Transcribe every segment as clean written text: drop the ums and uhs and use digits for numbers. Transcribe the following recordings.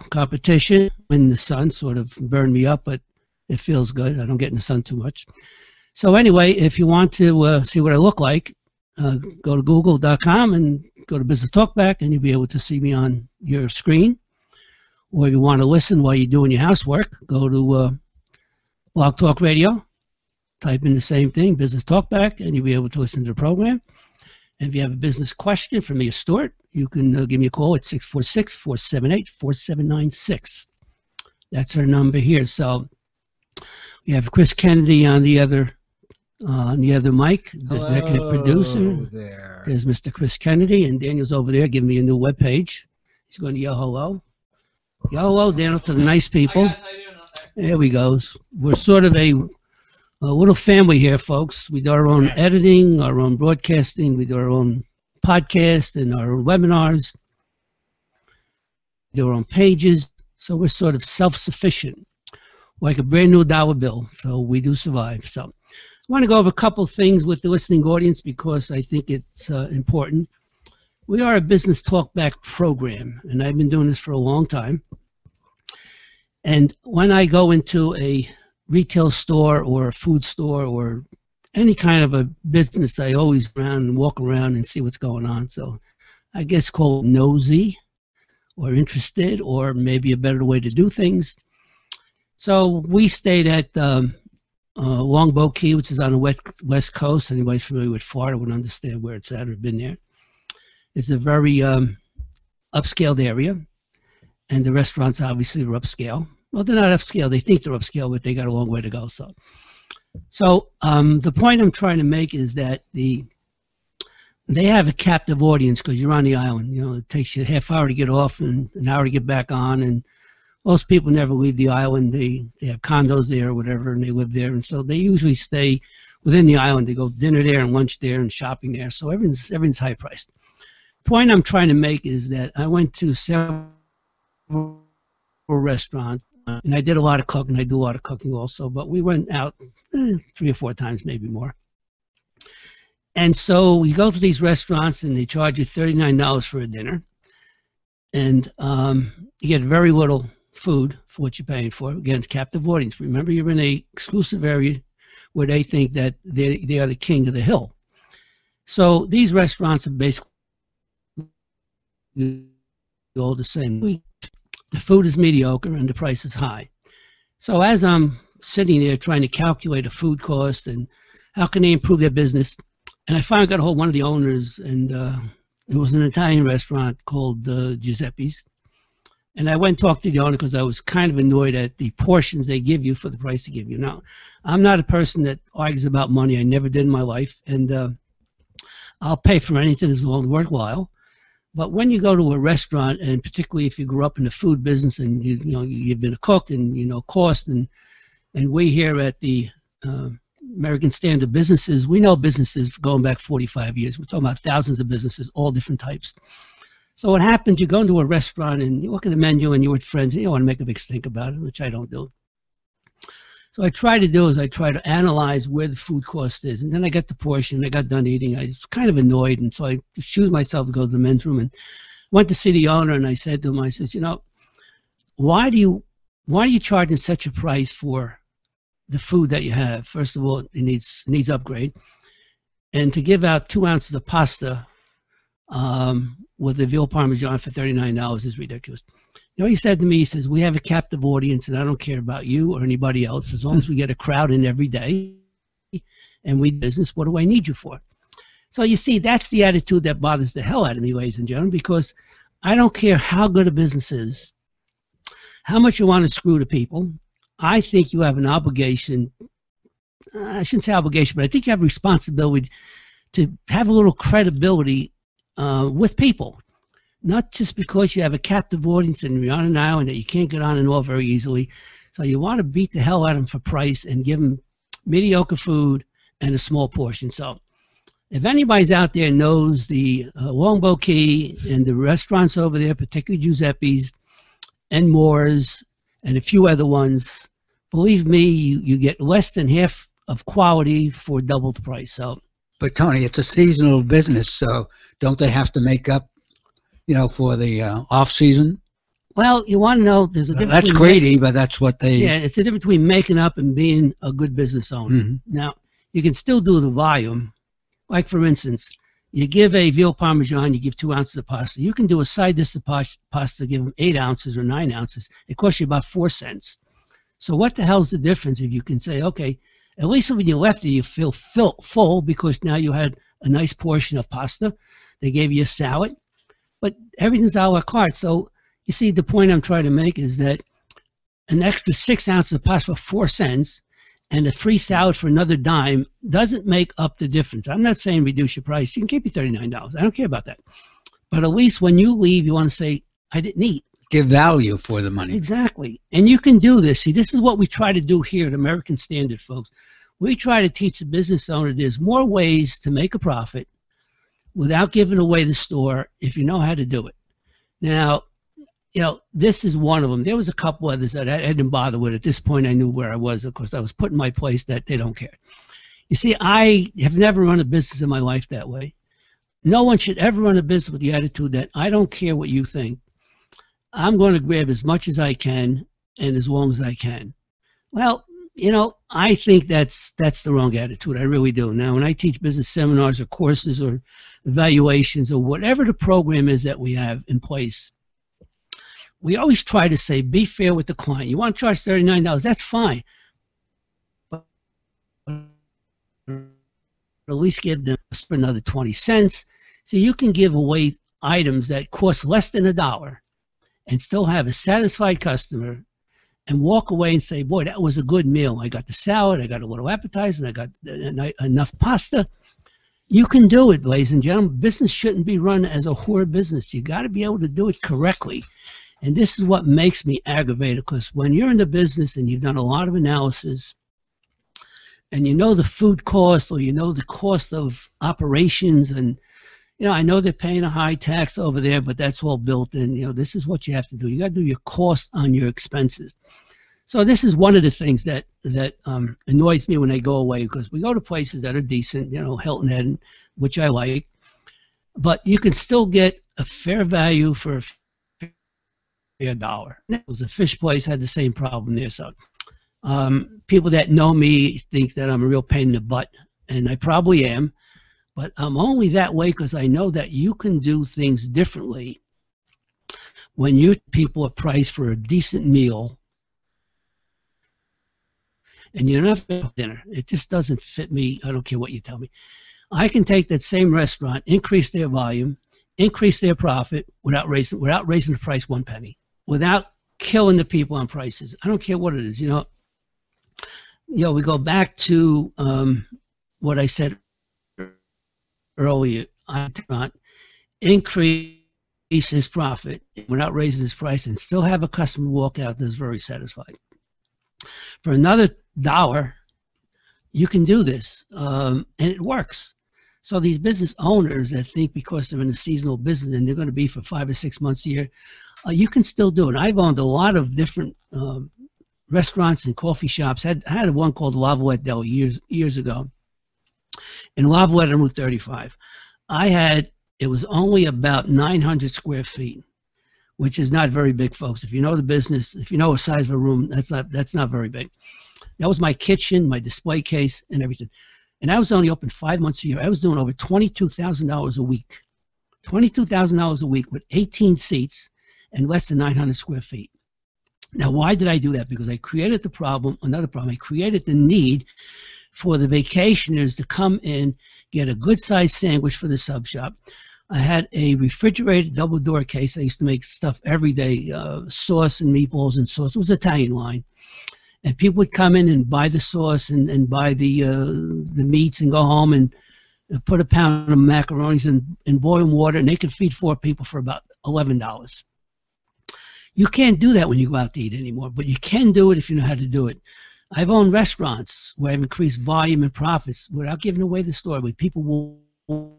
competition when the sun sort of burned me up, but it feels good. I don't get in the sun too much. So anyway, if you want to see what I look like, go to google.com and go to Business Talkback, and you'll be able to see me on your screen. Or if you want to listen while you're doing your housework, go to Blog Talk Radio, type in the same thing, Business Talkback, and you'll be able to listen to the program. And if you have a business question for me or Stuart, you can give me a call at 646-478-4796. That's our number here. So we have Chris Kennedy on the other mic, the executive producer. There. There's Mr. Chris Kennedy, and Daniel's over there giving me a new webpage. He's going to yell hello. Yell hello, Daniel, to the nice people. Hi guys, how you doing out there? There we go. We're sort of a little family here, folks. We do our own editing, our own broadcasting. We do our own podcast and our own webinars. We do our own pages. So we're sort of self-sufficient, like a brand new dollar bill. So we do survive. So I want to go over a couple of things with the listening audience because I think it's important. We are a business talkback program, and I've been doing this for a long time. And when I go into a retail store or a food store or any kind of a business, I always walk around and see what's going on. So I guess call it nosy or interested, or maybe a better way to do things. So we stayed at Longboat Key, which is on the west coast. Anybody's familiar with Florida would understand where it's at or been there. It's a very upscale area, and the restaurants obviously are upscale. Well, they're not upscale. They think they're upscale, but they got a long way to go. So the point I'm trying to make is that they have a captive audience because you're on the island. You know, it takes you a half hour to get off and an hour to get back on, and most people never leave the island. They have condos there or whatever, and they live there, and so they usually stay within the island. They go dinner there and lunch there and shopping there. So everything's high priced. The point I'm trying to make is that I went to several restaurants, and I did a lot of cooking. I do a lot of cooking also, but we went out 3 or 4 times, maybe more. And so we go to these restaurants, and they charge you $39 for a dinner, and you get very little food for what you're paying for. Again, it's captive audience. Remember, you're in a exclusive area where they think that they are the king of the hill. So these restaurants are basically all the same. The food is mediocre and the price is high. So as I'm sitting there trying to calculate a food cost and how can they improve their business, and I finally got a hold of one of the owners, and it was an Italian restaurant called Giuseppe's. And I went and talked to the owner because I was kind of annoyed at the portions they give you for the price they give you. Now, I'm not a person that argues about money. I never did in my life, and I'll pay for anything as long as it's worthwhile. But when you go to a restaurant, and particularly if you grew up in the food business and you've been a cook and you know cost, and we here at the American Standard Businesses, we know businesses going back 45 years. We're talking about thousands of businesses, all different types. So what happens, you go into a restaurant and you look at the menu and you're with friends and you don't want to make a big stink about it, which I don't do. So I try to analyze where the food cost is, and then I get the portion. I got done eating. I was kind of annoyed, and so I choose myself to go to the men's room and went to see the owner, and I said to him, I said, you know, why are you charging such a price for the food that you have? First of all, it needs upgrade, and to give out 2 ounces of pasta with the veal parmesan for $39 is ridiculous. You know, he said to me, he says, we have a captive audience, and I don't care about you or anybody else. As long as we get a crowd in every day and we business, what do I need you for? So you see, that's the attitude that bothers the hell out of me, ladies and gentlemen, because I don't care how good a business is, how much you want to screw the people. I think you have an obligation, I shouldn't say obligation, but I think you have a responsibility to have a little credibility with people. Not just because you have a captive audience and you're on an island that you can't get on and off very easily. So you want to beat the hell out of them for price and give them mediocre food and a small portion. So if anybody's out there knows the Longboat Key and the restaurants over there, particularly Giuseppe's and Moore's and a few other ones, believe me, you get less than half of quality for double the price. So, but Tony, it's a seasonal business, so don't they have to make up, you know, for the off season? Well, you want to know there's a difference. That's greedy, but that's what they. Yeah, it's a difference between making up and being a good business owner. Now, you can still do the volume. Like, for instance, you give a veal parmesan, you give 2 ounces of pasta. You can do a side dish of pasta, give them 8 ounces or 9 ounces. It costs you about 4 cents. So what the hell's the difference if you can say, okay, at least when you left it, you feel full because now you had a nice portion of pasta. They gave you a salad, but everything's a la carte. So you see, the point I'm trying to make is that an extra 6 ounces of pasta for 4 cents and a free salad for another dime doesn't make up the difference. I'm not saying reduce your price. You can keep your $39. I don't care about that. But at least when you leave, you want to say, I didn't eat. Give value for the money. Exactly. And you can do this. See, this is what we try to do here at American Standard, folks. We try to teach the business owner there's more ways to make a profit without giving away the store if you know how to do it. Now, you know, this is one of them. There was a couple others that I didn't bother with. At this point, I knew where I was. Of course, I was put in my place that they don't care. You see, I have never run a business in my life that way. No one should ever run a business with the attitude that I don't care what you think. I'm going to grab as much as I can and as long as I can. Well, you know, I think that's the wrong attitude. I really do. Now, when I teach business seminars or courses or evaluations or whatever the program is that we have in place, we always try to say, be fair with the client. You want to charge $39, that's fine. But at least give them another 20 cents. So you can give away items that cost less than $1 and still have a satisfied customer and walk away and say, boy, that was a good meal. I got the salad, I got a little appetizer, and I got enough pasta. You can do it, ladies and gentlemen. Business shouldn't be run as a whore business. You got to be able to do it correctly. And this is what makes me aggravated, because when you're in the business and you've done a lot of analysis and you know the food cost or you know the cost of operations, and you know, I know they're paying a high tax over there, but that's all built in. You know, this is what you have to do. You got to do your cost on your expenses. So this is one of the things that annoys me when I go away, because we go to places that are decent, you know, Hilton Head, which I like, but you can still get a fair value for a fair dollar. It was a fish place, had the same problem there. So people that know me think that I'm a real pain in the butt, and I probably am. But I'm only that way because I know that you can do things differently when you people are priced for a decent meal and you don't have to have dinner. It just doesn't fit me. I don't care what you tell me. I can take that same restaurant, increase their volume, increase their profit without raising the price 1 penny, without killing the people on prices. I don't care what it is. You know, we go back to what I said earlier. I cannot increase his profit without raising his price and still have a customer walk out that's very satisfied. For another $1, you can do this, and it works. So these business owners that think because they're in a seasonal business and they're going to be for 5 or 6 months a year, you can still do it. I've owned a lot of different restaurants and coffee shops. I had one called Lavalette Deli years ago. In Lavalette on Route 35, it was only about 900 square feet, which is not very big, folks. If you know the business, if you know the size of a room, that's not very big. That was my kitchen, my display case, and everything. And I was only open 5 months a year. I was doing over $22,000 a week. $22,000 a week with 18 seats and less than 900 square feet. Now, why did I do that? Because I created the problem, another problem. I created the need for the vacationers to come in, get a good-sized sandwich for the sub shop. I had a refrigerated double-door case. I used to make stuff every day, sauce and meatballs and sauce. It was Italian line. And people would come in and buy the sauce and buy the meats and go home and put a pound of macaronis in boiling water, and they could feed 4 people for about $11. You can't do that when you go out to eat anymore, but you can do it if you know how to do it. I've owned restaurants where I've increased volume and profits without giving away the store, where people will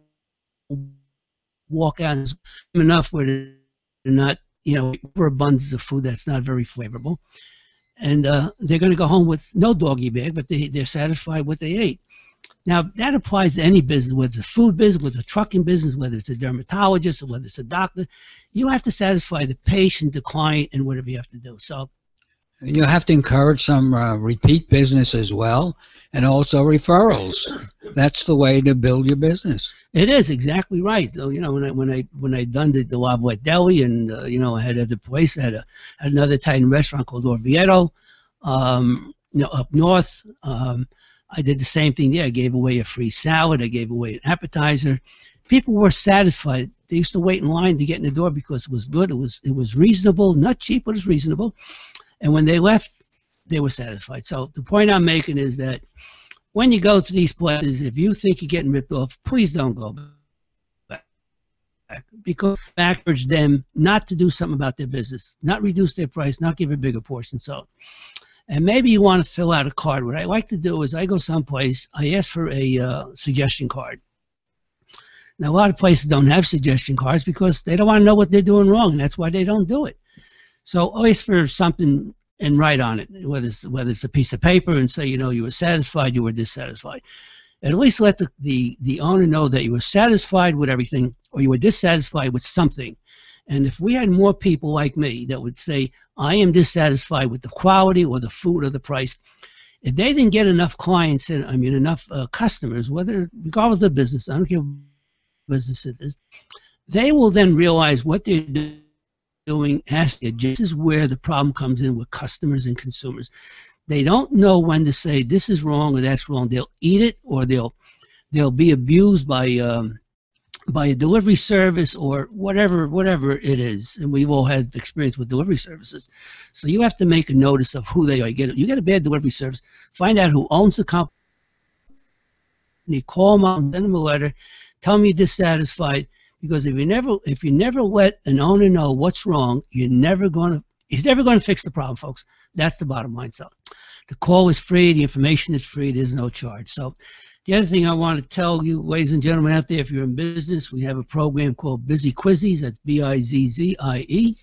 walk out enough where they're not, you know, overabundance of food that's not very flavorful. And they're going to go home with no doggy bag, but they're satisfied with what they ate. Now, that applies to any business, whether it's a food business, whether it's a trucking business, whether it's a dermatologist, or whether it's a doctor. You have to satisfy the patient, the client, and whatever you have to do. So You have to encourage some repeat business as well, and also referrals. That's the way to build your business. it is exactly right. So, you know, when I done the Lavalette Deli, and you know, I had other place, I had another Italian restaurant called Orvieto, you know, up north. I did the same thing there. I gave away a free salad. I gave away an appetizer. People were satisfied. They used to wait in line to get in the door because it was good. It was reasonable, not cheap, but it was reasonable. And when they left, they were satisfied. So the point I'm making is that when you go to these places, if you think you're getting ripped off, please don't go back. Because I urge them not to do something about their business, not reduce their price, not give a bigger portion. So. And maybe you want to fill out a card. What I like to do is I go someplace, I ask for a suggestion card. Now, a lot of places don't have suggestion cards because they don't want to know what they're doing wrong, and that's why they don't do it. So ask for something and write on it, whether it's a piece of paper, and say, you know, you were satisfied, you were dissatisfied. And at least let the owner know that you were satisfied with everything or you were dissatisfied with something. And if we had more people like me that would say, I am dissatisfied with the quality or the food or the price, if they didn't get enough clients, enough customers, regardless of the business, I don't care what business it is, they will then realize what they're doing. This is where the problem comes in with customers and consumers. They don't know when to say this is wrong or that's wrong. They'll eat it, or they'll be abused by a delivery service or whatever it is. And we've all had experience with delivery services. So you have to make a notice of who they are. You get a bad delivery service, find out who owns the company, call them out and send them a letter, tell them you're dissatisfied, because if you never let an owner know what's wrong, he's never going to fix the problem, folks. That's the bottom line. So the call is free, the information is free, there's no charge. So the other thing I want to tell you, ladies and gentlemen out there, if you're in business, we have a program called Bizzie Quizzies. That's BIZZIE,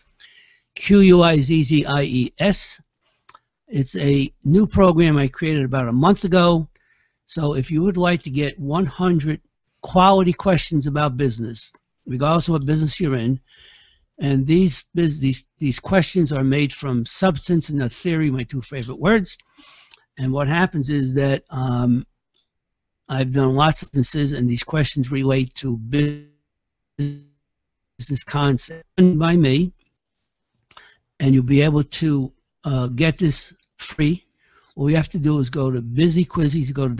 QUIZZIES. It's a new program I created about a month ago. So if you would like to get 100 quality questions about business, regardless of what business you're in, and these questions are made from substance and theory, my two favorite words. And what happens is that I've done lots of instances, and these questions relate to business concepts by me, and you'll be able to get this free. All you have to do is go to Bizzie Quizzies, go to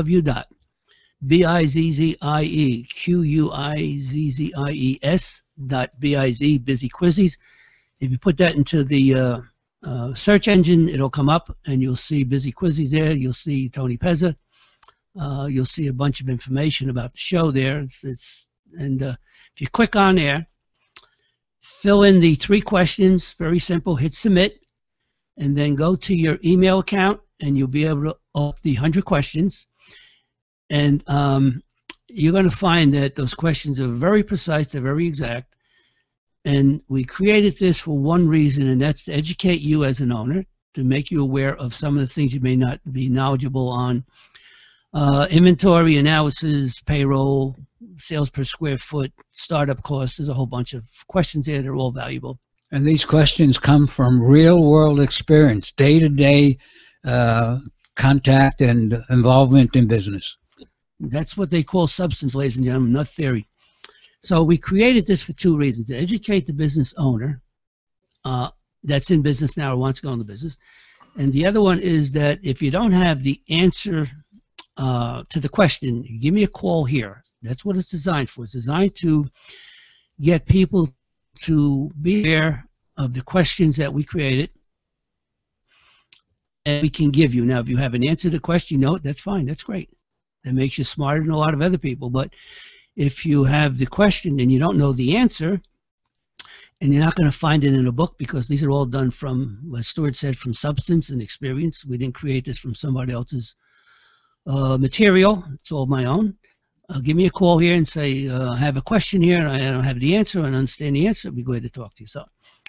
www.BIZZIEQUIZZIES.biz, Bizzie Quizzies. If you put that into the search engine, it'll come up, and you'll see Bizzie Quizzies there. You'll see Tony Pezza. You'll see a bunch of information about the show there. If you click on there, fill in the 3 questions, very simple, hit submit, and then go to your email account, and you'll be able to open the 100 questions. And you're going to find that those questions are very precise, they're very exact. And we created this for one reason, and that's to educate you as an owner, to make you aware of some of the things you may not be knowledgeable on. Inventory analysis, payroll, sales per square foot, startup costs. There's a whole bunch of questions there. They're all valuable. And these questions come from real-world experience, day-to-day contact and involvement in business. That's what they call substance, ladies and gentlemen, not theory. So we created this for 2 reasons: to educate the business owner that's in business now or wants to go into business. And the other one is that if you don't have the answer to the question, you give me a call here. That's what it's designed for. It's designed to get people to be aware of the questions that we created, and we can give you. Now, if you have an answer to the question, that's fine. That's great. That makes you smarter than a lot of other people. But if you have the question and you don't know the answer, and you're not going to find it in a book, because these are all done from, as Stuart said, from substance and experience. We didn't create this from somebody else's material. It's all my own. Give me a call here and say, I have a question here and I don't have the answer and understand the answer. It'd be great to talk to you. So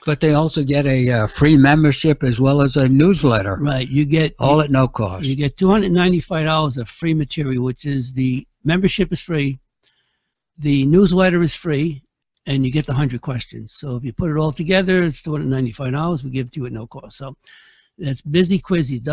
But they also get a free membership as well as a newsletter. Right. You get all at no cost. You get $295 of free material, which is the membership is free, the newsletter is free, and you get the 100 questions. So if you put it all together, it's $295. We give it to you at no cost. So that's Busy Quizzies,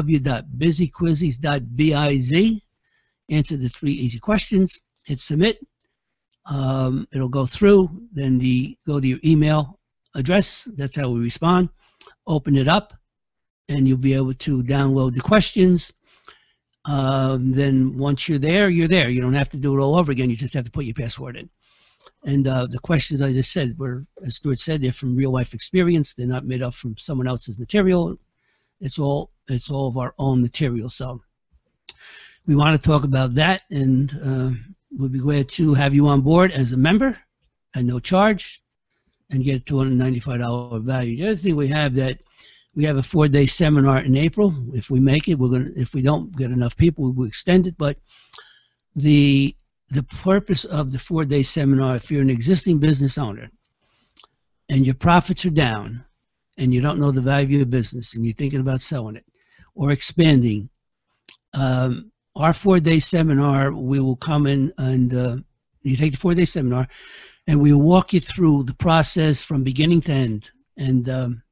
www.busyquizzies.biz. Answer the 3 easy questions. Hit submit. It'll go through. Then go to your email address. That's how we respond. Open it up, and you'll be able to download the questions. Then once you're there, you're there. You don't have to do it all over again. You just have to put your password in. And the questions, as I said, as Stuart said, they're from real life experience. They're not made up from someone else's material. It's all of our own material. So we want to talk about that, and we'll be glad to have you on board as a member at no charge and get a $295 value. The other thing we have a 4-day seminar in April. If we make it, if we don't get enough people, we'll extend it. But the purpose of the 4-day seminar, if you're an existing business owner and your profits are down and you don't know the value of your business and you're thinking about selling it or expanding, our 4-day seminar, we will come in and you take the 4-day seminar and we will walk you through the process from beginning to end. And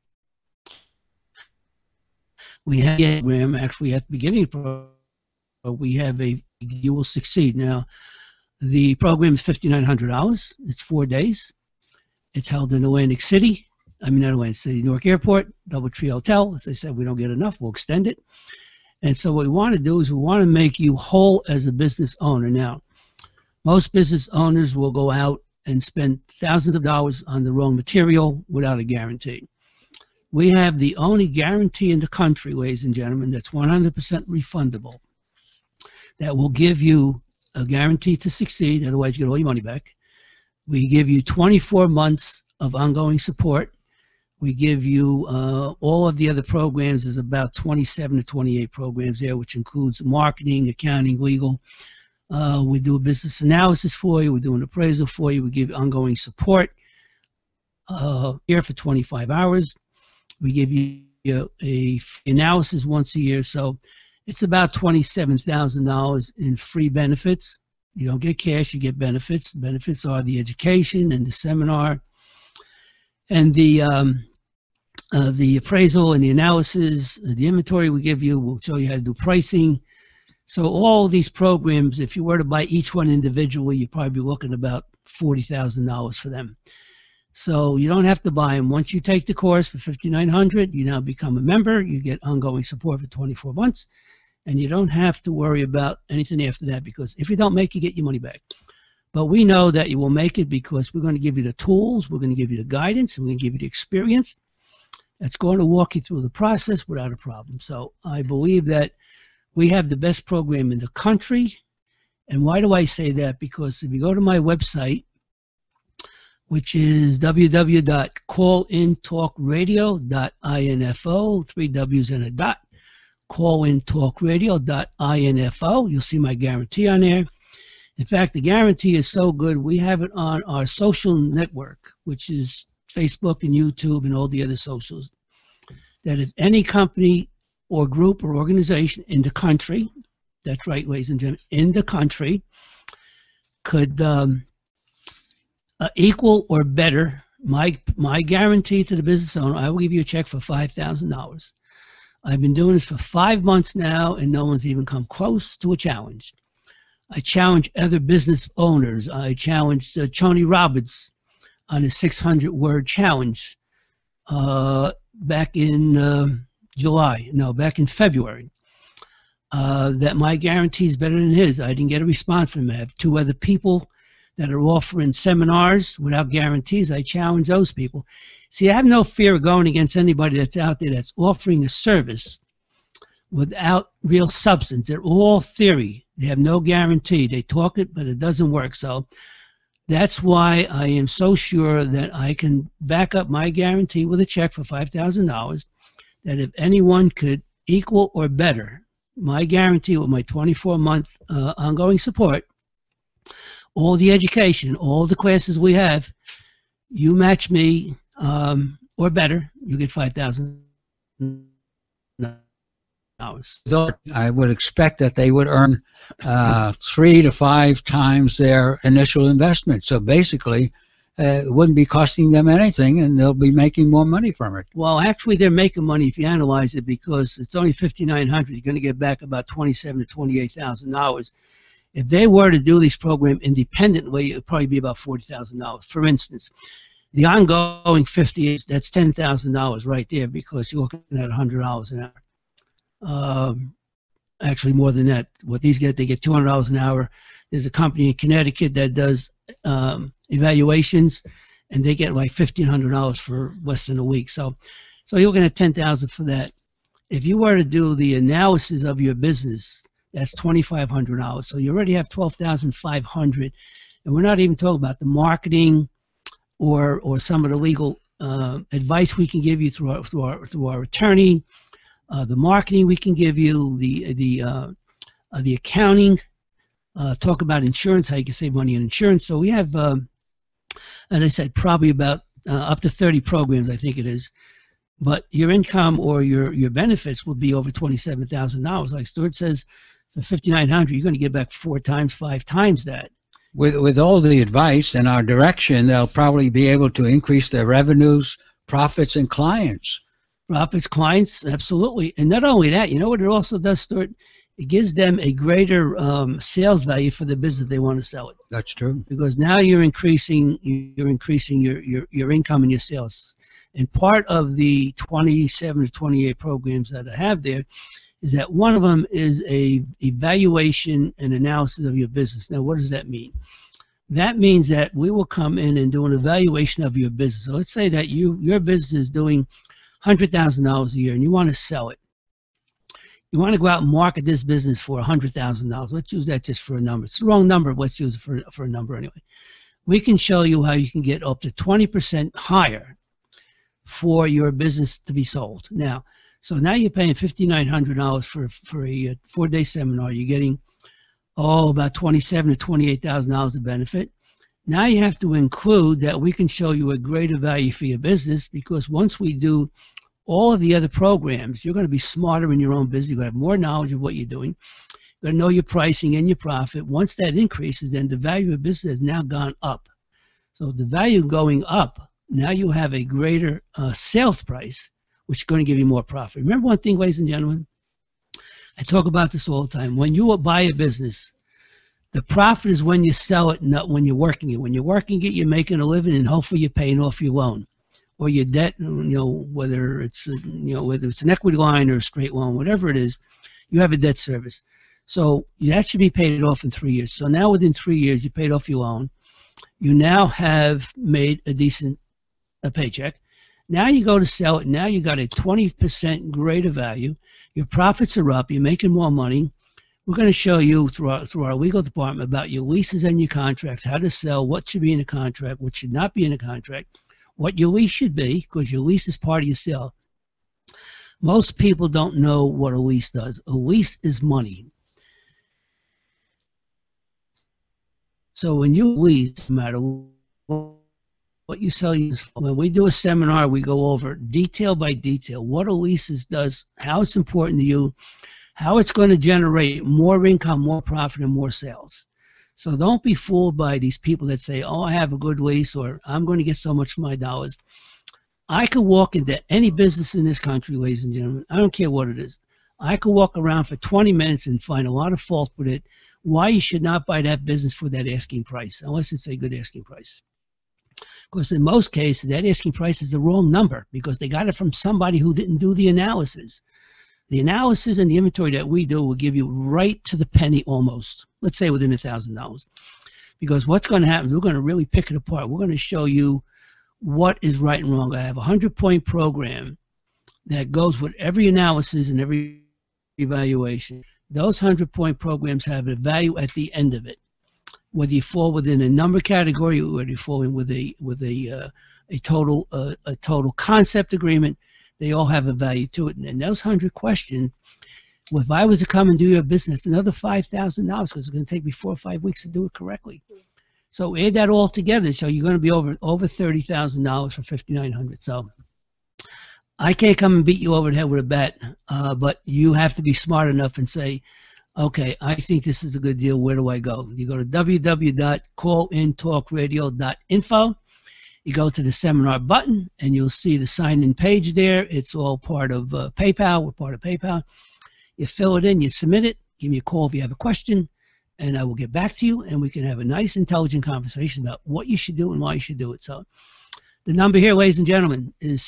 we have a program actually at the beginning of the program. We have You Will Succeed. Now, the program is $5,900. It's 4 days. It's held in Atlantic City. I mean, not Atlantic City, Newark Airport, DoubleTree Hotel. As I said, we don't get enough. We'll extend it. And so what we want to do is we want to make you whole as a business owner. Now, most business owners will go out and spend thousands of dollars on the wrong material without a guarantee. We have the only guarantee in the country, ladies and gentlemen, that's 100% refundable. That will give you a guarantee to succeed, otherwise you get all your money back. We give you 24 months of ongoing support. We give you all of the other programs. There's about 27 to 28 programs there, which includes marketing, accounting, legal. We do a business analysis for you. We do an appraisal for you. We give you ongoing support here for 25 hours. We give you a analysis once a year. So it's about $27,000 in free benefits. You don't get cash, you get benefits. The benefits are the education and the seminar and the appraisal and the analysis, the inventory we give you. We'll show you how to do pricing. So all these programs, if you were to buy each one individually, you'd probably be looking at about $40,000 for them. So you don't have to buy them. Once you take the course for $5,900, you now become a member. You get ongoing support for 24 months. And you don't have to worry about anything after that, because if you don't make it, you get your money back. But we know that you will make it because we're going to give you the tools, we're going to give you the guidance, and we're going to give you the experience that's going to walk you through the process without a problem. So I believe that we have the best program in the country. And why do I say that? Because if you go to my website, which is www.callintalkradio.info, 3 W's and a dot, callintalkradio.info. You'll see my guarantee on there. In fact, the guarantee is so good, we have it on our social network, which is Facebook and YouTube and all the other socials, that if any company or group or organization in the country, that's right, ladies and gentlemen, in the country, could equal or better my guarantee to the business owner, I will give you a check for $5,000. I've been doing this for 5 months now, and no one's even come close to a challenge. I challenge other business owners. I challenged Tony Robbins on his 600-word challenge back in back in February, that my guarantee is better than his. I didn't get a response from him. I have 2 other people that are offering seminars without guarantees. I challenge those people. See, I have no fear of going against anybody that's out there that's offering a service without real substance. They're all theory. They have no guarantee. They talk it, but it doesn't work. So that's why I am so sure that I can back up my guarantee with a check for $5,000, that if anyone could equal or better my guarantee with my 24-month ongoing support, all the education, all the classes we have, you match me, or better, you get $5,000. I would expect that they would earn 3 to 5 times their initial investment. So basically, it wouldn't be costing them anything, and they'll be making more money from it. Well, actually, they're making money if you analyze it, because it's only $5,900. You're going to get back about $27,000 to $28,000. If they were to do this program independently, it would probably be about $40,000. For instance, the ongoing 58, that's $10,000 right there, because you're looking at $100 an hour. Actually, more than that. What these get, they get $200 an hour. There's a company in Connecticut that does evaluations, and they get like $1,500 for less than a week. So you're looking at $10,000 for that. If you were to do the analysis of your business, that's $2,500. So you already have $12,500, and we're not even talking about the marketing or some of the legal advice we can give you through our attorney, the marketing we can give you, the accounting. Talk about insurance, how you can save money on insurance. So we have, as I said, probably about up to 30 programs, I think it is. But your income or your benefits will be over $27,000. Like Stuart says, for $5,900, you're going to get back 4 times, 5 times that. With all the advice and our direction, they'll probably be able to increase their revenues, profits, and clients. Profits, clients, absolutely. And not only that, you know what it also does, Stuart? It gives them a greater sales value for the business they want to sell it. That's true. Because now you're increasing your income and your sales. And part of the 27 to 28 programs that I have there is that one of them is a evaluation and analysis of your business. Now, what does that mean? That means that we will come in and do an evaluation of your business. So let's say that your business is doing $100,000 a year and you want to sell it. You want to go out and market this business for $100,000. Let's use that just for a number. It's the wrong number, but let's use it for a number anyway. We can show you how you can get up to 20% higher for your business to be sold. Now, so now you're paying $5,900 for a 4-day seminar. You're getting about $27,000 to $28,000 of benefit. Now you have to include that we can show you a greater value for your business, because once we do all of the other programs, you're going to be smarter in your own business. You're going to have more knowledge of what you're doing. You're going to know your pricing and your profit. Once that increases, then the value of the business has now gone up. So the value going up, now you have a greater sales price, which is going to give you more profit. Remember one thing, ladies and gentlemen? I talk about this all the time. When you buy a business, the profit is when you sell it, not when you're working it. When you're working it, you're making a living, and hopefully you're paying off your loan or your debt, whether it's an equity line or a straight loan, whatever it is, you have a debt service. So that should be paid off in 3 years. So now within 3 years, you paid off your loan. You now have made a decent paycheck. Now you go to sell it. Now you got a 20% greater value. Your profits are up. You're making more money. We're going to show you through our legal department about your leases and your contracts, how to sell, what should be in a contract, what should not be in a contract, what your lease should be, because your lease is part of your sale. Most people don't know what a lease does. A lease is money. So when you lease, no matter what you sell, when we do a seminar, we go over detail by detail what a lease does, how it's important to you, how it's going to generate more income, more profit, and more sales. So don't be fooled by these people that say, oh, I have a good lease, or I'm going to get so much for my dollars. I could walk into any business in this country, ladies and gentlemen. I don't care what it is. I could walk around for 20 minutes and find a lot of fault with it, why you should not buy that business for that asking price, unless it's a good asking price. Because in most cases, that asking price is the wrong number, because they got it from somebody who didn't do the analysis. The analysis and the inventory that we do will give you right to the penny almost, let's say within $1,000. Because what's going to happen, we're going to really pick it apart. We're going to show you what is right and wrong. I have a 100-point program that goes with every analysis and every evaluation. Those 100-point programs have a value at the end of it. Whether you fall within a number category, or whether you fall in with a total concept agreement, they all have a value to it. And those 100 questions, if I was to come and do your business, another $5,000, because it's going to take me 4 or 5 weeks to do it correctly. So add that all together, so you're going to be over $30,000 for $5,900. So I can't come and beat you over the head with a bat, but you have to be smart enough and say, okay, I think this is a good deal. Where do I go? You go to www.callintalkradio.info. You go to the seminar button, and you'll see the sign-in page there. It's all part of PayPal. We're part of PayPal. You fill it in, you submit it. Give me a call if you have a question, and I will get back to you, and we can have a nice, intelligent conversation about what you should do and why you should do it. So the number here, ladies and gentlemen, is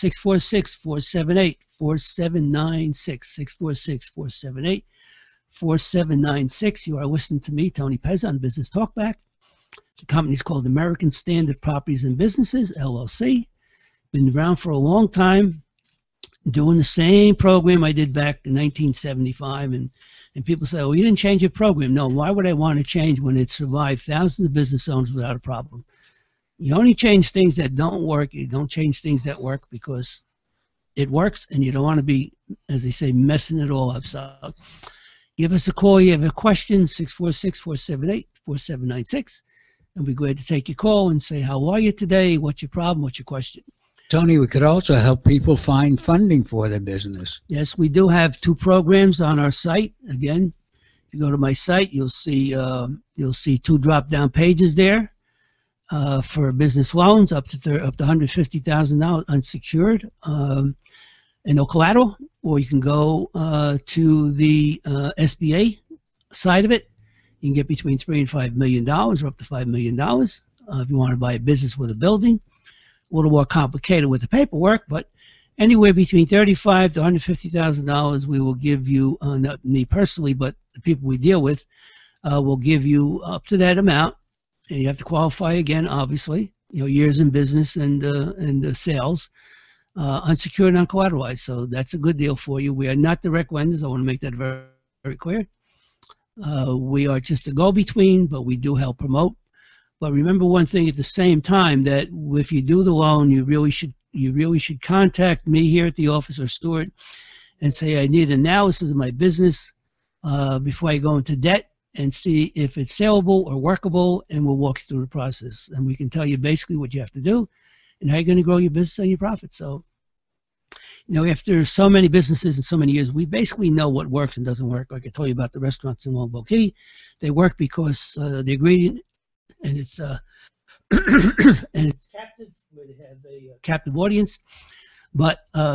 646-478-4796, 646-478-4796. You are listening to me, Tony Pezza, on Business Talkback. The company is called American Standard Properties and Businesses, LLC. Been around for a long time, doing the same program I did back in 1975. And people say, oh, you didn't change your program. No, why would I want to change when it survived thousands of business owners without a problem? You only change things that don't work. You don't change things that work because it works, and you don't want to be, as they say, messing it all up. So give us a call. You have a question, 646-478-4796. And we're glad to take your call and say, how are you today? What's your problem? What's your question? Tony, we could also help people find funding for their business. Yes, we do have 2 programs on our site. Again, if you go to my site, you'll see 2 drop-down pages there for business loans up to $150,000 unsecured and no collateral. Or you can go to the SBA side of it. You can get between $3 and $5 million, or up to $5 million if you want to buy a business with a building. A little more complicated with the paperwork, but anywhere between $35,000 to $150,000, we will give you, not me personally, but the people we deal with, will give you up to that amount. And you have to qualify again, obviously, years in business and sales, unsecured and uncollateralized. So that's a good deal for you. We are not direct lenders. I want to make that very, very clear. We are just a go-between, but we do help promote. But remember one thing at the same time, that if you do the loan, you really should contact me here at the office or Stuart and say, I need analysis of my business before I go into debt, and see if it's saleable or workable, and we'll walk you through the process. And we can tell you basically what you have to do and how you're going to grow your business and your profits. So, after so many businesses and so many years, we basically know what works and doesn't work. Like I told you about the restaurants in Longboat Key, they work because the ingredient, and it's and it's captive, where they have a captive audience. But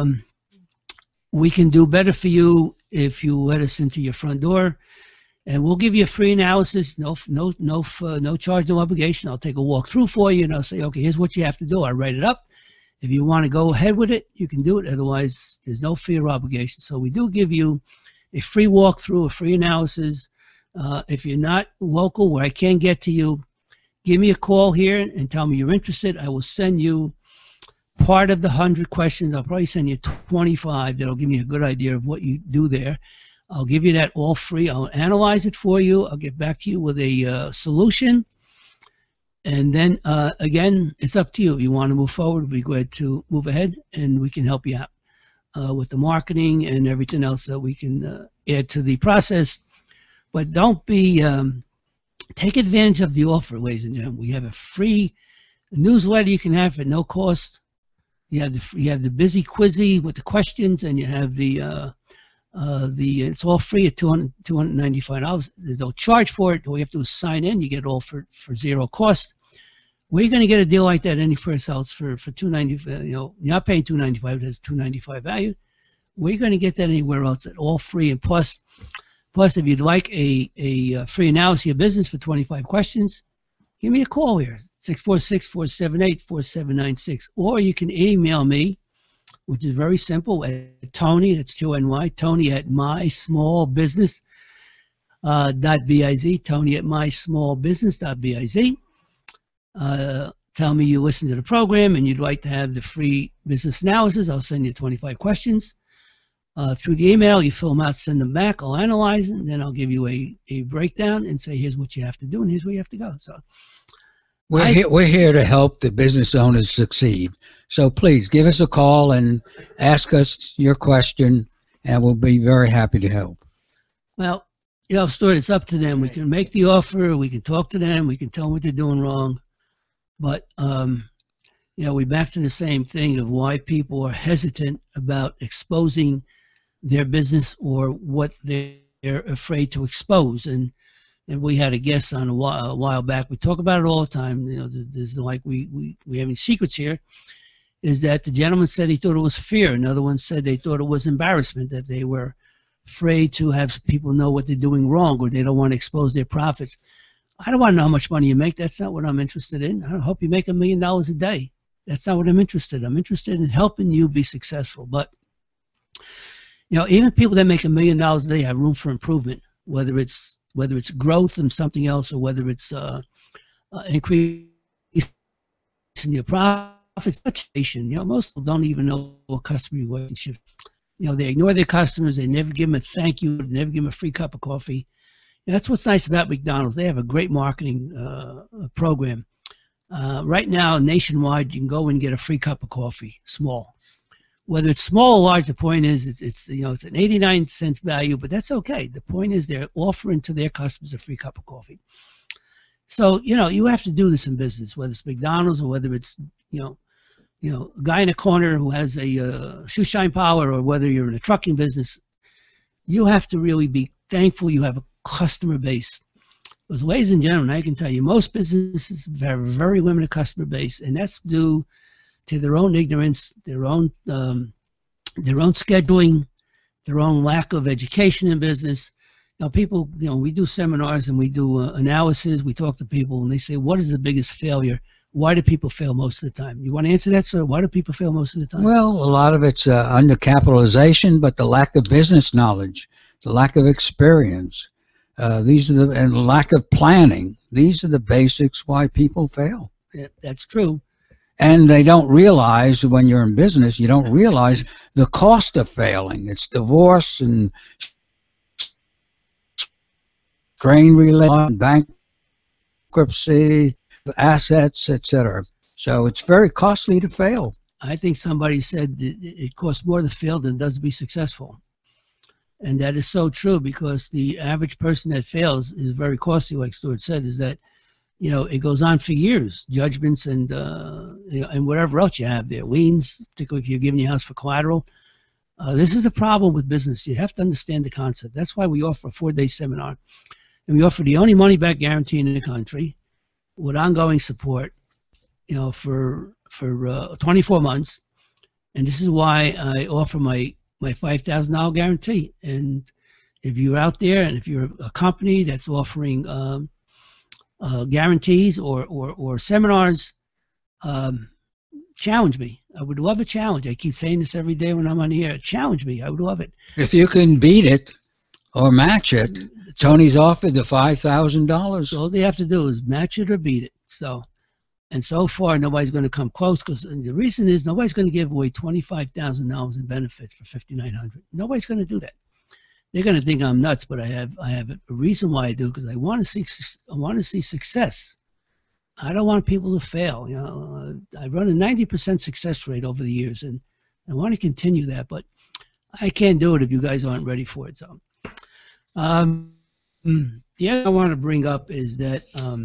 we can do better for you if you let us into your front door, and we'll give you a free analysis, no charge, no obligation. I'll take a walk through for you, and I'll say, okay, here's what you have to do. I write it up. If you want to go ahead with it, you can do it. Otherwise, there's no fee or obligation. So we do give you a free walkthrough, a free analysis. If you're not local, where I can't get to you, give me a call here and tell me you're interested. I will send you part of the 100 questions. I'll probably send you 25 that'll give me a good idea of what you do there. I'll give you that all free. I'll analyze it for you. I'll get back to you with a solution. And then, again, it's up to you. If you want to move forward, we'll be glad to move ahead, and we can help you out with the marketing and everything else that we can add to the process. But don't be, take advantage of the offer, ladies and gentlemen. We have a free newsletter you can have at no cost. You have the Busy Quizzy with the questions, and you have it's all free at $295. There's no charge for it. All you have to do is sign in. You get it all for zero cost. Where are you going to get a deal like that anywhere else for $295? You're not paying $295. It has $295 value. Where are you going to get that anywhere else at all free? And plus, if you'd like a free analysis of your business for 25 questions, give me a call here, 646-478-4796. Or you can email me, which is very simple, at Tony, that's T-O-N-Y, Tony at mysmallbusiness.biz, Tony at mysmallbusiness.biz. Tell me you listen to the program and you'd like to have the free business analysis. I'll send you 25 questions through the email. You fill them out, send them back. I'll analyze it, and then I'll give you a breakdown and say, here's what you have to do and here's where you have to go. So we're here to help the business owners succeed. So please give us a call and ask us your question, and we'll be very happy to help. Well, Stuart, it's up to them. We can make the offer. We can talk to them. We can tell them what they're doing wrong. But we're back to the same thing of why people are hesitant about exposing their business or what they're afraid to expose. And we had a guest on a while back. We talk about it all the time. There's like we have any secrets here. Is that the gentleman said he thought it was fear. Another one said they thought it was embarrassment, that they were afraid to have people know what they're doing wrong, or they don't want to expose their profits. I don't want to know how much money you make. That's not what I'm interested in. I hope you make $1 million a day. That's not what I'm interested in. I'm interested in helping you be successful. But, even people that make $1 million a day have room for improvement, whether it's growth in something else, or whether it's increase in your profits. Most people don't even know what customer relationship. They ignore their customers. They never give them a thank you. They never give them a free cup of coffee. That's what's nice about McDonald's. They have a great marketing program. Right now, nationwide, you can go and get a free cup of coffee, small. Whether it's small or large, the point is it's an 89 cents value, but that's okay. The point is they're offering to their customers a free cup of coffee. So, you have to do this in business, whether it's McDonald's or whether it's, a guy in a corner who has a shoe shine power, or whether you're in a trucking business. You have to really be thankful you have a customer base. Because, ladies and gentlemen, I can tell you, most businesses have a very limited customer base, and that's due to their own ignorance, their own scheduling, their own lack of education in business. People, we do seminars and we do analysis. We talk to people, and they say, "What is the biggest failure? Why do people fail most of the time?" You want to answer that, sir? Why do people fail most of the time? Well, a lot of it's undercapitalization, but the lack of business knowledge, the lack of experience, and the lack of planning. These are the basics why people fail. Yeah, that's true. And they don't realize, when you're in business, you don't realize the cost of failing. It's divorce and strain related, bankruptcy, assets, etc. So it's very costly to fail. I think somebody said it costs more to fail than it does to be successful. And that is so true, because the average person that fails is very costly, like Stuart said, is that, it goes on for years, judgments and whatever else you have there, liens, particularly if you're giving your house for collateral. This is a problem with business. You have to understand the concept. That's why we offer a 4-day seminar. And we offer the only money-back guarantee in the country, with ongoing support, for 24 months. And this is why I offer my $5,000 guarantee. And if you're out there, and if you're a company that's offering guarantees or seminars, challenge me. I would love a challenge. I keep saying this every day when I'm on the air. Challenge me. I would love it. If you can beat it or match it, Tony's offered the $5,000. All they have to do is match it or beat it. And so far, nobody's going to come close, because the reason is nobody's going to give away $25,000 in benefits for $5,900. Nobody's going to do that. They're going to think I'm nuts, but I have a reason why I do, because I want to see success. I don't want people to fail. I run a 90% success rate over the years, and I want to continue that, but I can't do it if you guys aren't ready for it. So, the other I want to bring up is that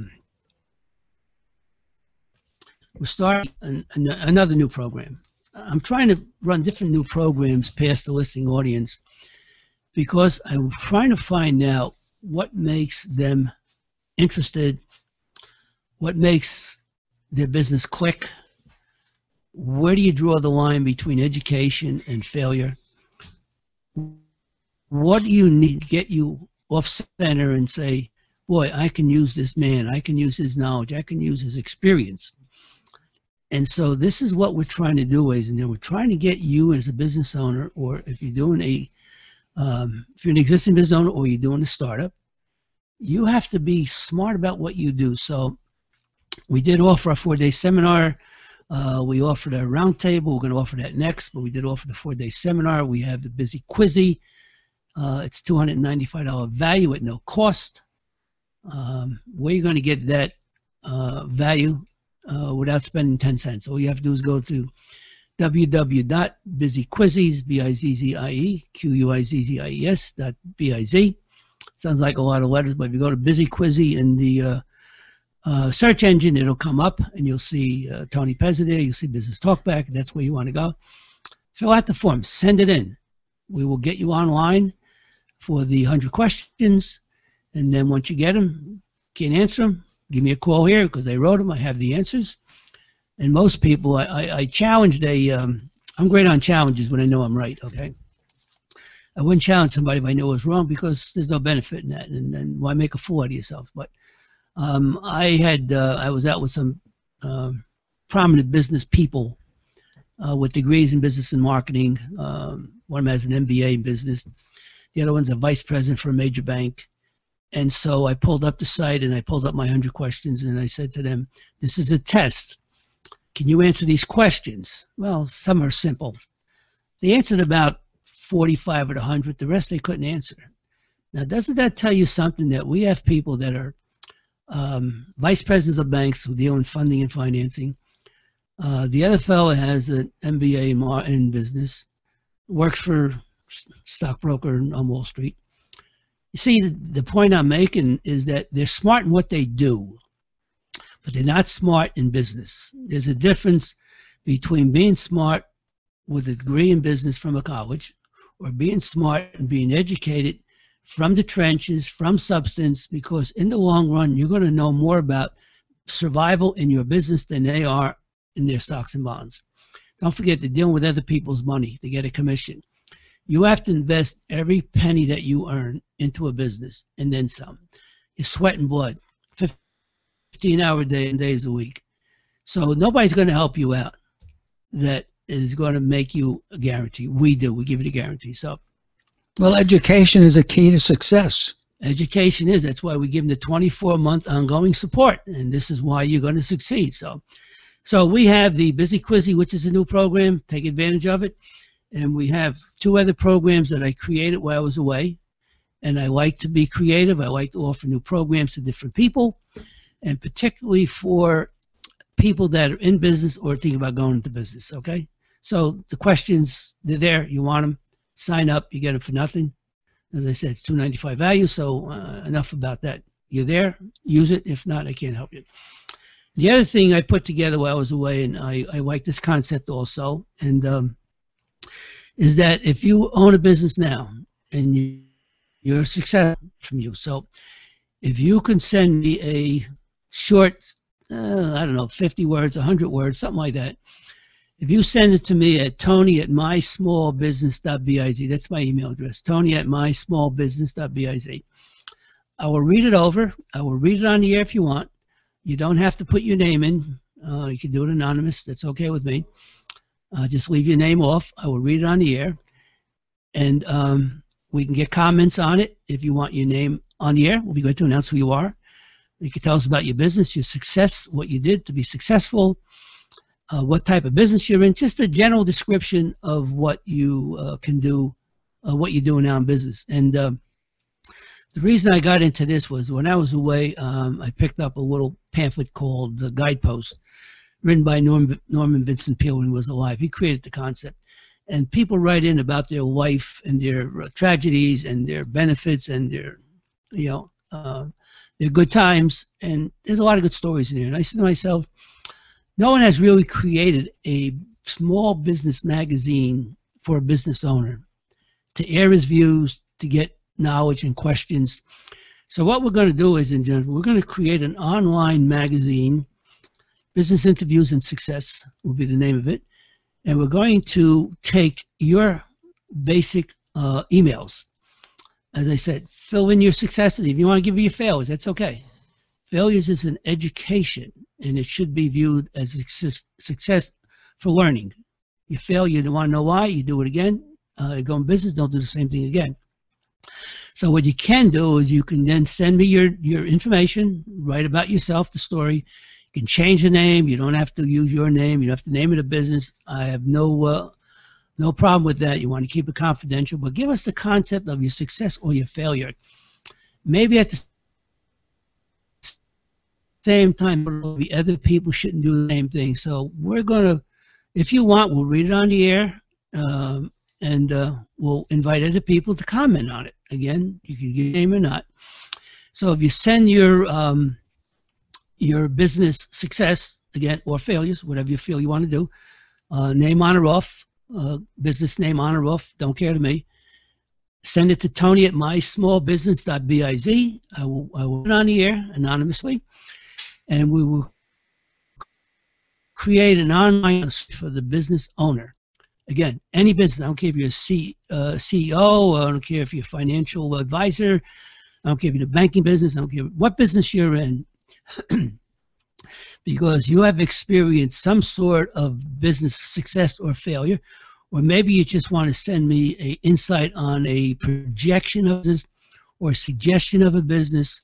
we're starting another new program. I'm trying to run different new programs past the listening audience, because I'm trying to find out what makes them interested, what makes their business click. Where do you draw the line between education and failure? What do you need to get you off center and say, boy, I can use this man, I can use his knowledge, I can use his experience. And so this is what we're trying to do, ladies and gentlemen. We're trying to get you as a business owner, or if you're doing if you're an existing business owner or you're doing a startup, you have to be smart about what you do. So we did offer a 4-day seminar. We offered a roundtable. We're going to offer that next, but we did offer the 4-day seminar. We have the Busy Quizzy. It's $295 value at no cost. Where you're going to get that value without spending 10 cents. All you have to do is go to www.busyquizzies, BIZZIE, Quizzies.biz. Sounds like a lot of letters, but if you go to Busy Quizzy in the search engine, it'll come up, and you'll see Tony Pezza there. You'll see Business Talkback. That's where you want to go. Fill out the form. Send it in. We will get you online for the 100 questions, and then once you get them, can't answer them, give me a call here because I wrote them. I have the answers. And most people, I challenge. I'm great on challenges when I know I'm right. Okay. I wouldn't challenge somebody if I knew I was wrong because there's no benefit in that, and why make a fool out of yourself? But I was out with some prominent business people with degrees in business and marketing. One of them has an MBA in business. The other one's a vice president for a major bank. And so I pulled up the site and I pulled up my 100 questions and I said to them, this is a test. Can you answer these questions? Well, some are simple. They answered about 45 of the 100. The rest they couldn't answer. Now, doesn't that tell you something that we have people that are vice presidents of banks who deal in funding and financing? The other fellow has an MBA in business, works for stockbroker on Wall Street. You see, the point I'm making is that they're smart in what they do, but they're not smart in business. There's a difference between being smart with a degree in business from a college or being smart and being educated from the trenches, from substance, because in the long run, you're going to know more about survival in your business than they are in their stocks and bonds. Don't forget, they're dealing with other people's money. They get a commission. You have to invest every penny that you earn into a business and then some. Your sweat and blood, 15-hour days a week. So nobody's going to help you out that is going to make you a guarantee. We do. We give you the guarantee. So, well, education is a key to success. Education is. That's why we give them the 24-month ongoing support, and this is why you're going to succeed. So we have the Busy Quizzy, which is a new program. Take advantage of it. And we have 2 other programs that I created while I was away. And I like to be creative. I like to offer new programs to different people, and particularly for people that are in business or thinking about going into business, okay? So the questions, they're there. You want them, sign up. You get them for nothing. As I said, it's $2.95 value, so enough about that. You're there, use it. If not, I can't help you. The other thing I put together while I was away, and I like this concept also, and is that if you own a business now and you're successful from you, so if you can send me a short, I don't know, 50 words, 100 words, something like that, if you send it to me at tony@mysmallbusiness.biz, that's my email address, tony@mysmallbusiness.biz, I will read it over. I will read it on the air if you want. You don't have to put your name in. You can do it anonymous. That's okay with me. Just leave your name off. I will read it on the air. And we can get comments on it. If you want your name on the air, we'll be glad to announce who you are. You can tell us about your business, your success, what you did to be successful, what type of business you're in, just a general description of what you can do, what you're doing now in business. And the reason I got into this was when I was away, I picked up a little pamphlet called The Guidepost, written by Norman Vincent Peale when he was alive. He created the concept. And people write in about their life and their tragedies and their benefits and their, their good times. And there's a lot of good stories in there. And I said to myself, no one has really created a small business magazine for a business owner to air his views, to get knowledge and questions. So what we're going to do is, in general, we're going to create an online magazine. Business Interviews and Success will be the name of it. And we're going to take your basic emails. As I said, fill in your successes. If you want to give me your failures, that's okay. Failures is an education, and it should be viewed as a success for learning. You fail, you don't want to know why, you do it again. You go in business, don't do the same thing again. So what you can do is you can then send me your information, write about yourself, the story. You can change the name. You don't have to use your name. You don't have to name it a business. I have no problem with that. You want to keep it confidential, but give us the concept of your success or your failure. Maybe at the same time, the other people shouldn't do the same thing. So we're going to, if you want, we'll read it on the air, and we'll invite other people to comment on it. Again, you can give your name or not. So if you send your your business success, again, or failures, whatever you feel you want to do, name on or off, business name on or off, don't care to me. Send it to Tony at mysmallbusiness.biz. I will put it on the air anonymously, and we will create an online list for the business owner. Again, any business. I don't care if you're a CEO. I don't care if you're a financial advisor. I don't care if you're in the banking business. I don't care what business you're in. Because you have experienced some sort of business success or failure, or maybe you just want to send me an insight on a projection of this or a suggestion of a business.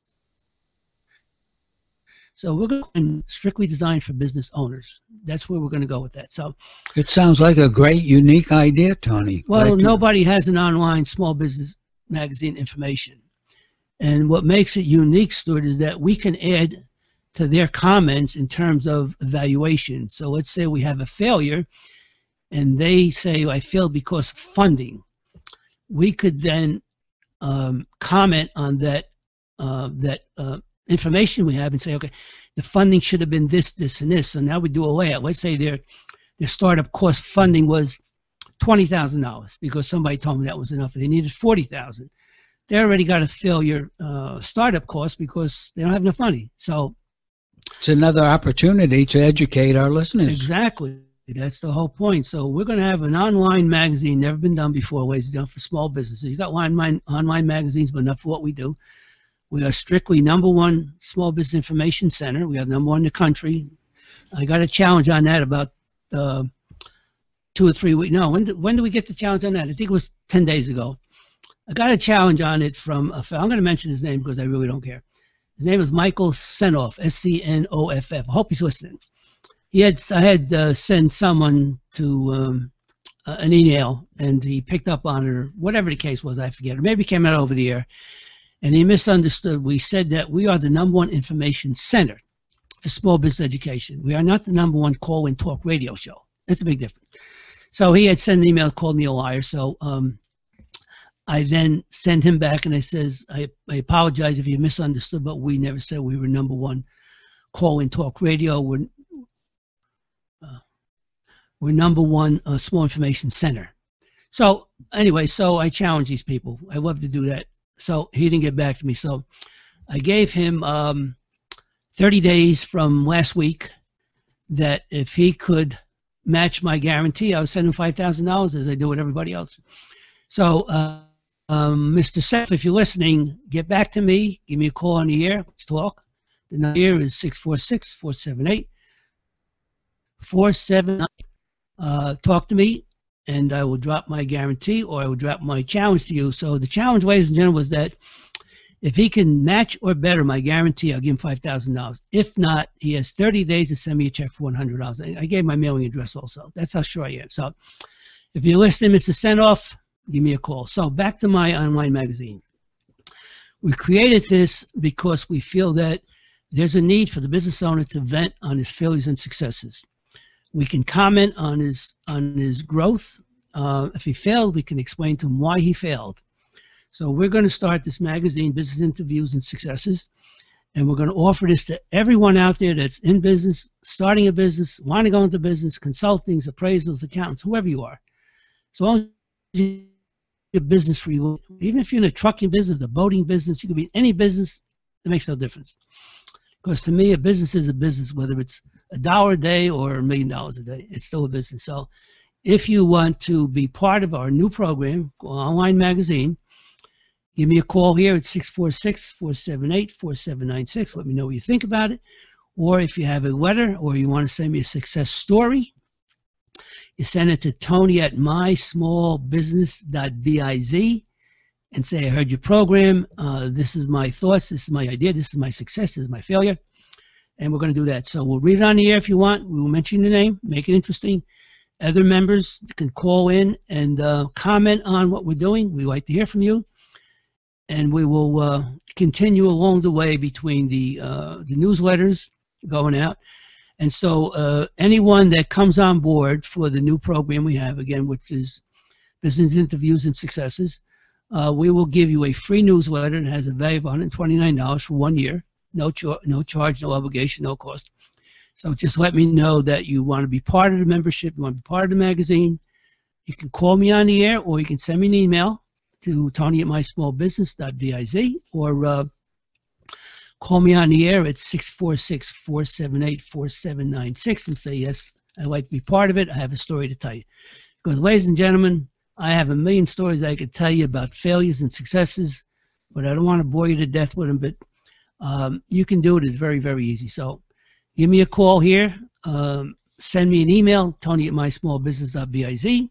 So we're going strictly designed for business owners. That's where we're going to go with that. So it sounds like a great, unique idea, Tony. Well, nobody has an online small business magazine information. And what makes it unique, Stuart, is that we can add to their comments in terms of evaluation. So let's say we have a failure and they say, I failed because of funding. We could then comment on that information we have and say, okay, the funding should have been this, this, and this. So now we do a layout. Let's say their startup cost funding was $20,000 because somebody told me that was enough and they needed $40,000. They already got a failure startup cost because they don't have enough money. So it's another opportunity to educate our listeners. Exactly. That's the whole point. So we're going to have an online magazine, never been done before, ways done for small businesses. You got online magazines, but not for what we do. We are strictly #1 small business information center. We are #1 in the country. I got a challenge on that about 2 or 3 weeks. No, when did we get the challenge on that? I think it was 10 days ago. I got a challenge on it from a fellow. I'm going to mention his name because I really don't care. His name is Michael Senoff, Scnoff. I hope he's listening. I had sent someone to an email, and he picked up on it, or whatever the case was, I forget. Or maybe it came out over the air, and he misunderstood. We said that we are the #1 information center for small business education. We are not the #1 call-in talk radio show. That's a big difference. So he had sent an email, called me a liar. So I then sent him back and I says, I apologize if you misunderstood, but we never said we were #1 call-in talk radio. We're #1 small information center. So anyway, so I challenge these people. I love to do that. So he didn't get back to me. So I gave him 30 days from last week that if he could match my guarantee, I would send him $5,000 as I do with everybody else. So Mr. Seth, if you're listening, get back to me. Give me a call on the air. Let's talk. The number here is 646-478-479. Talk to me, and I will drop my guarantee, or I will drop my challenge to you. So the challenge, ladies and gentlemen, was that if he can match or better my guarantee, I'll give him $5,000. If not, he has 30 days to send me a check for $100. I gave my mailing address also. That's how sure I am. So if you're listening, Mr. Senoff, give me a call. So back to my online magazine. We created this because we feel that there's a need for the business owner to vent on his failures and successes. We can comment on his growth. If he failed, we can explain to him why he failed. So we're going to start this magazine, Business Interviews and Successes, and we're going to offer this to everyone out there that's in business, starting a business, want to go into business, consultings, appraisals, accountants, whoever you are. So long as your business related, even if you're in a trucking business, the boating business, you could be in any business, it makes no difference. Because to me, a business is a business, whether it's $1 a day or $1 million a day, it's still a business. So if you want to be part of our new program, online magazine, give me a call here at 646-478-4796. Let me know what you think about it. Or if you have a letter or you want to send me a success story, you send it to Tony at mysmallbusiness.biz and say, I heard your program. This is my thoughts. This is my idea. This is my success. This is my failure. And we're going to do that. So we'll read it on the air if you want. We will mention your name, make it interesting. Other members can call in and comment on what we're doing. We like to hear from you. And we will continue along the way between the newsletters going out. And so anyone that comes on board for the new program we have, again, which is Business Interviews and Successes, we will give you a free newsletter that has a value of $129 for 1 year. no charge, no obligation, no cost. So just let me know that you want to be part of the membership, you want to be part of the magazine. You can call me on the air, or you can send me an email to tony@mysmallbusiness.biz, or call me on the air at 646-478-4796 and say, yes, I'd like to be part of it. I have a story to tell you. Because, ladies and gentlemen, I have a million stories I could tell you about failures and successes, but I don't want to bore you to death with them. But you can do it. It's very, very easy. So give me a call here. Send me an email, tony@mysmallbusiness.biz,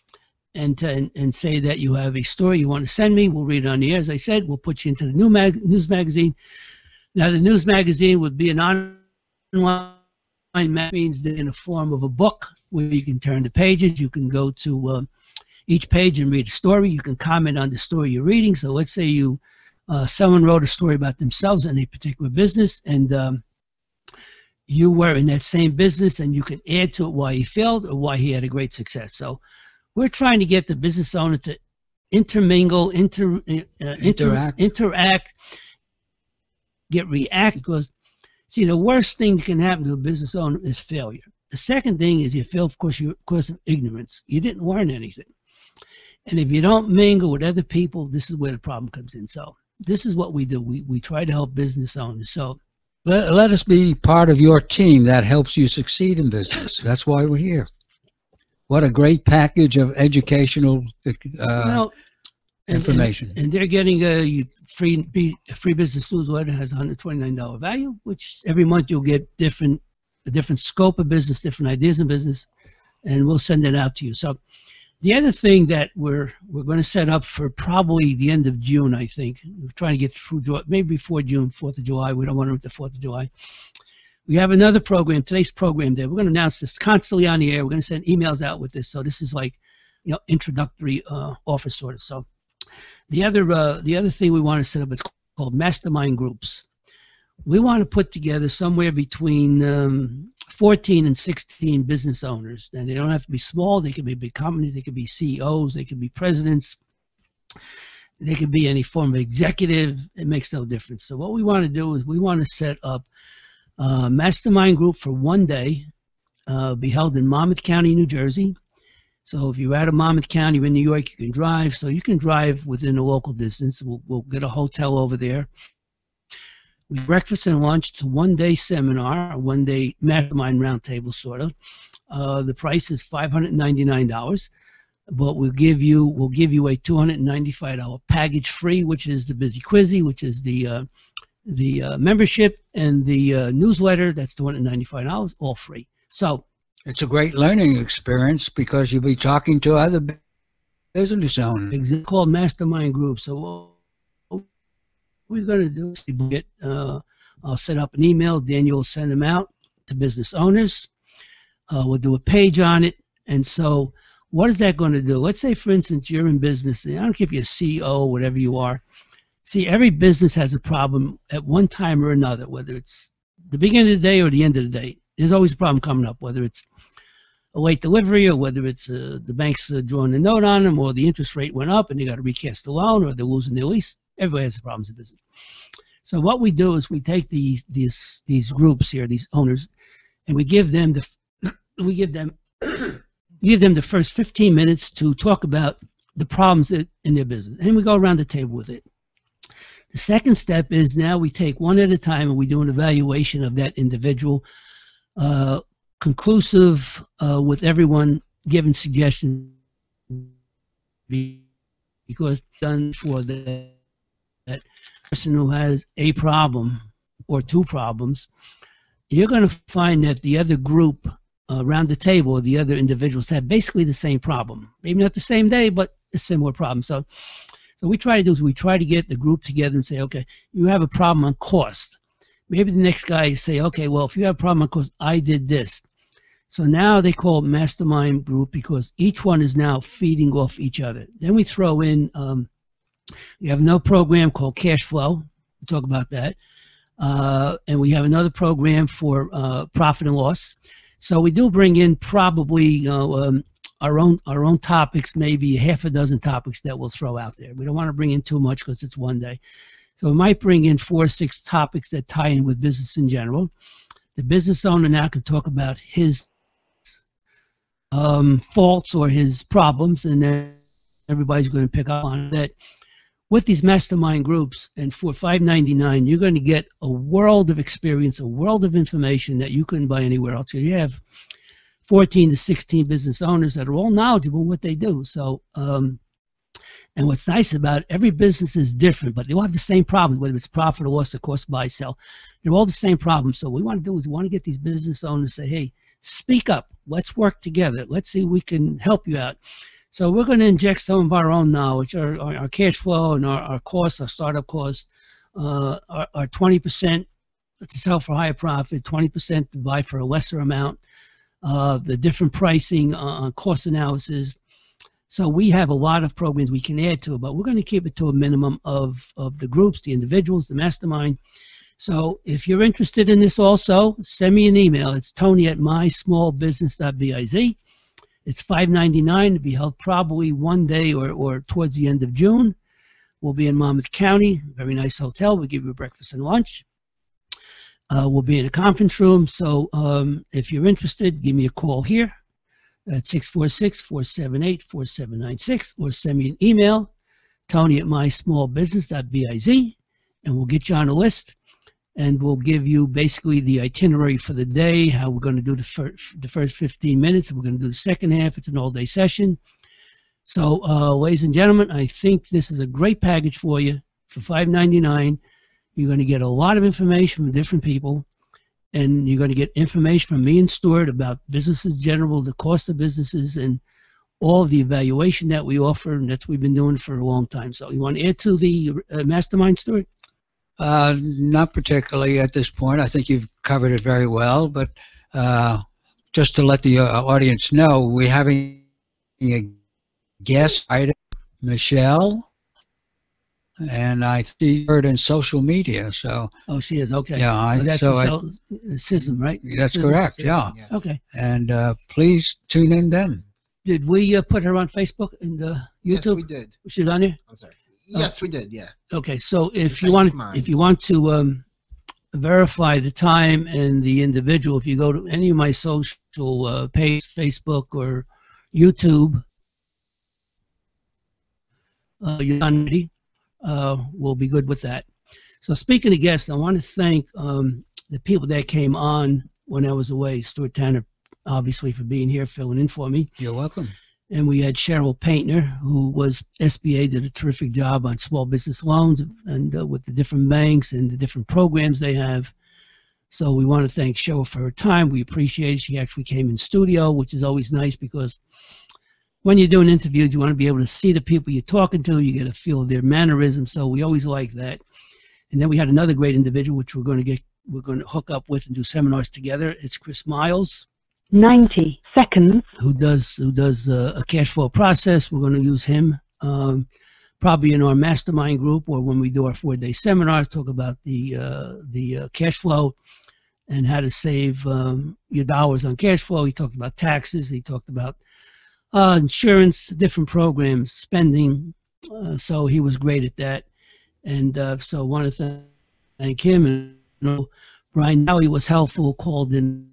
and say that you have a story you want to send me. We'll read it on the air. As I said, we'll put you into the news magazine. Now, the news magazine would be an online magazine in the form of a book where you can turn the pages. You can go to each page and read a story. You can comment on the story you're reading. So let's say someone wrote a story about themselves in a particular business, and you were in that same business, and you can add to it why he failed or why he had a great success. So we're trying to get the business owner to intermingle, interact, react, because, see, the worst thing that can happen to a business owner is failure. The second thing is you fail, of course, because of ignorance. You didn't learn anything. And if you don't mingle with other people, this is where the problem comes in. So this is what we do. We try to help business owners. So let us be part of your team that helps you succeed in business. That's why we're here. What a great package of educational information. And they're getting a free business newsletter. Has $129 value, which every month you'll get a different scope of business, different ideas in business, and we'll send it out to you. So the other thing that we're going to set up for probably the end of June, I think. We're trying to get through, maybe before June, 4th of July. We don't want to hit the 4th of July. We have another program, today's program day. We're going to announce this constantly on the air. We're going to send emails out with this. So this is like, introductory offer sort of. So the other thing we want to set up is called mastermind groups. We want to put together somewhere between 14 and 16 business owners. And they don't have to be small. They can be big companies. They can be CEOs. They can be presidents. They can be any form of executive. It makes no difference. So what we want to do is we want to set up a mastermind group for one day, be held in Monmouth County, New Jersey. So if you're out of Monmouth County, you're in New York, you can drive. So you can drive within a local distance. We'll get a hotel over there. Breakfast and lunch. It's a one-day seminar, a one-day mastermind roundtable sort of. The price is $599, but we'll give you a $295 package free, which is the Busy Quizzy, which is the membership, and the newsletter. That's $295, all free. So it's a great learning experience because you'll be talking to other business owners. It's called mastermind groups. So what we're going to do is I'll set up an email. Daniel will send them out to business owners. We'll do a page on it. And so what is that going to do? Let's say, for instance, you're in business. I don't care if you're a CEO or whatever you are. See, every business has a problem at one time or another, whether it's the beginning of the day or the end of the day. There's always a problem coming up, whether it's a late delivery or whether it's the bank's drawing a note on them, or the interest rate went up and they got to recast the loan, or they're losing their lease. Everybody has problems in business. So what we do is we take these groups here, these owners, and we give them the first 15 minutes to talk about the problems in their business, and we go around the table with it. The second step is now we take one at a time and we do an evaluation of that individual, conclusive, with everyone giving suggestions, because done for that person who has a problem or two problems. You're going to find that the other group around the table, the other individuals, have basically the same problem. Maybe not the same day, but a similar problem. So what we try to do is we try to get the group together and say, okay, you have a problem on cost. Maybe the next guy say, okay, well, if you have a problem on cost, I did this. So now they call it mastermind group because each one is now feeding off each other. Then we throw in, we have another program called Cash Flow. We'll talk about that. And we have another program for profit and loss. So we do bring in probably our own topics, maybe half a dozen topics that we'll throw out there. We don't want to bring in too much because it's one day. So we might bring in 4 or 6 topics that tie in with business in general. The business owner now can talk about his faults or his problems, and then everybody's going to pick up on that. With these mastermind groups, and for $5.99, you're going to get a world of experience, a world of information that you couldn't buy anywhere else. You have 14 to 16 business owners that are all knowledgeable in what they do. So, and what's nice about it, every business is different, but they all have the same problems, whether it's profit or loss, or cost, buy, sell. They're all the same problems. So what we want to do is we want to get these business owners to say, hey, speak up. Let's work together. Let's see if we can help you out. So we're going to inject some of our own knowledge, our cash flow and our costs, our startup costs, our 20% to sell for higher profit, 20% to buy for a lesser amount, the different pricing on cost analysis. So we have a lot of programs we can add to it, but we're going to keep it to a minimum of the groups, the individuals, the mastermind. So if you're interested in this also, send me an email. It's tony@mysmallbusiness.biz. It's $5.99 to be held probably one day or towards the end of June. We'll be in Monmouth County, very nice hotel. We'll give you breakfast and lunch. We'll be in a conference room. So if you're interested, give me a call here at 646-478-4796 or send me an email, tony@mysmallbusiness.biz, and we'll get you on a list. And we'll give you basically the itinerary for the day, how we're going to do the first 15 minutes. We're going to do the second half. It's an all-day session. So, ladies and gentlemen, I think this is a great package for you for $5.99. You're going to get a lot of information from different people, and you're going to get information from me and Stuart about businesses in general, the cost of businesses, and all of the evaluation that we offer, and that's what we've been doing for a long time. So you want to add to the mastermind, Stuart? Not particularly at this point. I think you've covered it very well, but just to let the audience know, we're having a guest item, Michelle, and I see her in social media. So oh, she is, okay. Yeah, that's SISM, right? That's SISM? correct. Yeah. Okay. And please tune in then. Did we put her on Facebook and YouTube? Yes, we did. She's on there? I'm sorry. Yes, we did. Yeah. Okay, so if you want to verify the time and the individual, if you go to any of my social pages, Facebook or YouTube, you're on ready. We'll be good with that. So speaking of guests, I want to thank the people that came on when I was away. Stuart Tanner, obviously, for being here, filling in for me. You're welcome. And we had Cheryl Paintner, who was SBA, did a terrific job on small business loans and with the different banks and the different programs they have. So we want to thank Cheryl for her time. We appreciate it. She actually came in studio, which is always nice because when you're doing interviews, you want to be able to see the people you're talking to. You get a feel of their mannerisms. So we always like that. And then we had another great individual, which we're going to hook up with and do seminars together. It's Chris Miles. 90 seconds. Who does a cash flow process. We're going to use him probably in our mastermind group or when we do our 4-day seminars, talk about the cash flow and how to save your dollars on cash flow. He talked about taxes. He talked about insurance, different programs, spending. So he was great at that. And so I want to thank him. And Brian Nally was helpful, called in.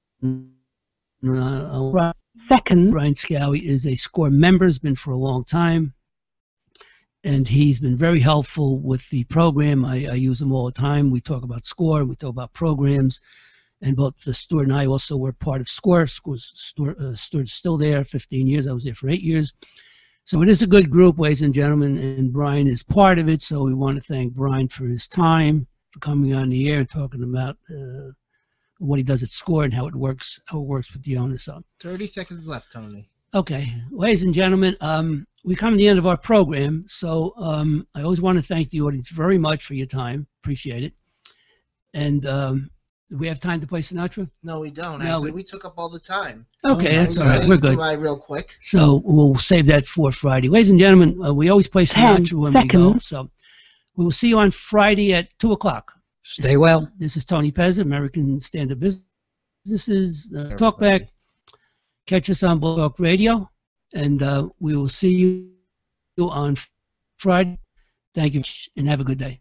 Second. Brian Scowie is a SCORE member, has been for a long time, and he's been very helpful with the program. I use him all the time. We talk about SCORE, we talk about programs, and both Stuart and I also were part of SCORE. Stuart's still there, 15 years. I was there for 8 years. So it is a good group, ladies and gentlemen, and Brian is part of it, so we want to thank Brian for his time, for coming on the air and talking about what he does at SCORE and how it works with the owner. So 30 seconds left, Tony. Okay, ladies and gentlemen, we come to the end of our program, so I always want to thank the audience very much for your time. Appreciate it. And do we have time to play Sinatra? No, we don't. No, Actually, we took up all the time. Okay, that's all right. We're good. Real quick. So we'll save that for Friday. Ladies and gentlemen, we always play Sinatra when we go. So we will see you on Friday at 2 o'clock. Stay well. This is Tony Pezza, American Standard Businesses Talkback. Catch us on Blog Talk Radio, and we will see you on Friday. Thank you, and have a good day.